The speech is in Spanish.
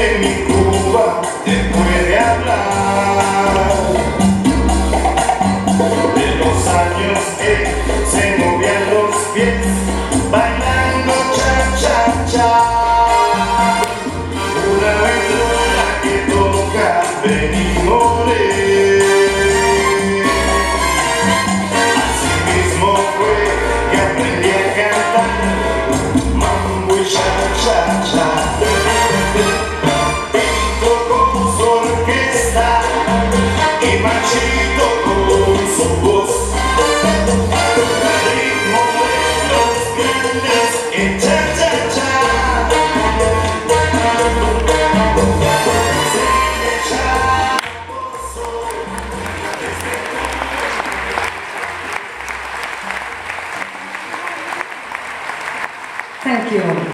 de mi Cuba te puede hablar de los años que se movían los pies bailando cha-cha-cha. Una aventura que toca Benny Moré. Así mismo fue que aprendí a cantar mambo y cha-cha-cha. Machito con su voz, ritmo de los grandes en cha-cha-cha. Thank you.